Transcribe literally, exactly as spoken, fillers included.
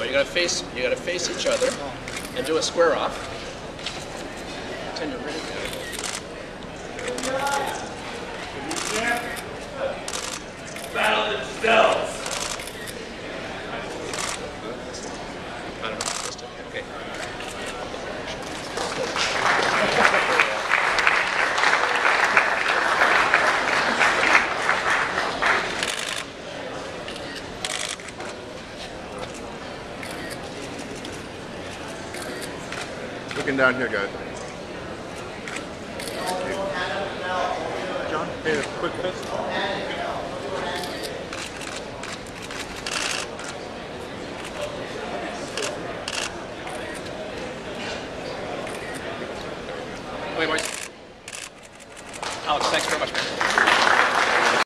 you gotta face you gotta face each other and do a square off. Tend to really battle themselves. I don't know. Just okay. Looking down here, guys. John, hey, a quick fist.